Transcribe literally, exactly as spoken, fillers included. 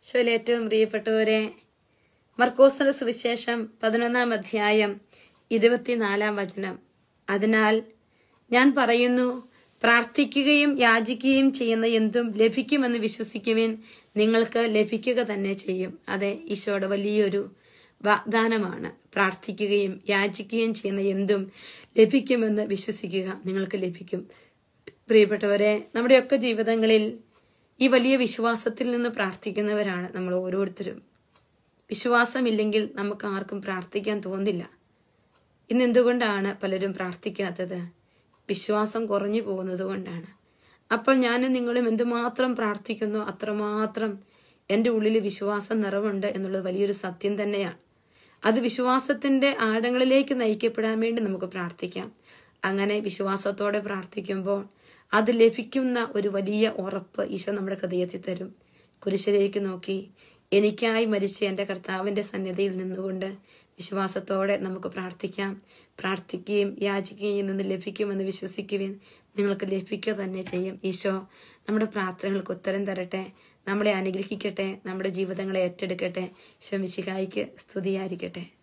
ഈശോയിൽ ഏറ്റവും പ്രിയപ്പെട്ടവരെ, മർക്കോസിന്റെ സുവിശേഷം പതിനൊന്നാം അധ്യായം ഇരുപത്തിനാലാം വചനം. അതിനാൽ ഞാൻ പറയുന്നു, പ്രാർത്ഥിക്കുകയും യാചിക്കുകയും ചെയ്യുന്ന എന്തും ലഭിക്കുമെന്ന് വിശ്വസിക്കുവിൻ, നിങ്ങൾക്ക് ലഭിക്കുക തന്നെ ചെയ്യും. അതെ, ഈശോയുടെ വലിയൊരു വാഗ്ദാനമാണ്. പ്രാർത്ഥിക്കുകയും യാചിക്കുകയും ചെയ്യുന്ന എന്തും ലഭിക്കുമെന്ന് വിശ്വസിക്കുക, നിങ്ങൾക്ക് ലഭിക്കും. പ്രിയപ്പെട്ടവരെ, നമ്മുടെയൊക്കെ ജീവിതങ്ങളിൽ ഈ വലിയ വിശ്വാസത്തിൽ നിന്ന് പ്രാർത്ഥിക്കുന്നവരാണ് നമ്മൾ ഓരോരുത്തരും. വിശ്വാസമില്ലെങ്കിൽ നമുക്ക് ആർക്കും പ്രാർത്ഥിക്കാൻ തോന്നില്ല. ഇന്ന് എന്തുകൊണ്ടാണ് പലരും പ്രാർത്ഥിക്കാത്തത്? വിശ്വാസം കുറഞ്ഞു പോകുന്നത് കൊണ്ടാണ്. അപ്പോൾ ഞാനും നിങ്ങളും എന്തുമാത്രം പ്രാർത്ഥിക്കുന്നു അത്രമാത്രം എൻ്റെ ഉള്ളിൽ വിശ്വാസം നിറവുണ്ട് എന്നുള്ളത് വലിയൊരു സത്യം തന്നെയാണ്. അത് വിശ്വാസത്തിന്റെ ആഴങ്ങളിലേക്ക് നയിക്കപ്പെടാൻ വേണ്ടി നമുക്ക് പ്രാർത്ഥിക്കാം. അങ്ങനെ വിശ്വാസത്തോടെ പ്രാർത്ഥിക്കുമ്പോൾ അത് ലഭിക്കുന്ന ഒരു വലിയ ഉറപ്പ് ഈശോ നമ്മുടെ ഹൃദയത്തിൽ തരും. കുരിശിലേക്ക് നോക്കി എനിക്കായി മരിച്ച എൻ്റെ കർത്താവിന്റെ സന്നിധിയിൽ നിന്നുകൊണ്ട് വിശ്വാസത്തോടെ നമുക്ക് പ്രാർത്ഥിക്കാം. പ്രാർത്ഥിക്കുകയും യാചിക്കുകയും നിന്ന് ലഭിക്കുമെന്ന് വിശ്വസിക്കുകയും നിങ്ങൾക്ക് ലഭിക്കുക തന്നെ ചെയ്യും. ഈശോ നമ്മുടെ പ്രാർത്ഥനകൾക്ക് ഉത്തരം തരട്ടെ, നമ്മളെ അനുഗ്രഹിക്കട്ടെ, നമ്മുടെ ജീവിതങ്ങളെ ഏറ്റെടുക്കട്ടെ. ഈശോ മിശിഹായ്ക്ക് സ്തുതിയായിരിക്കട്ടെ.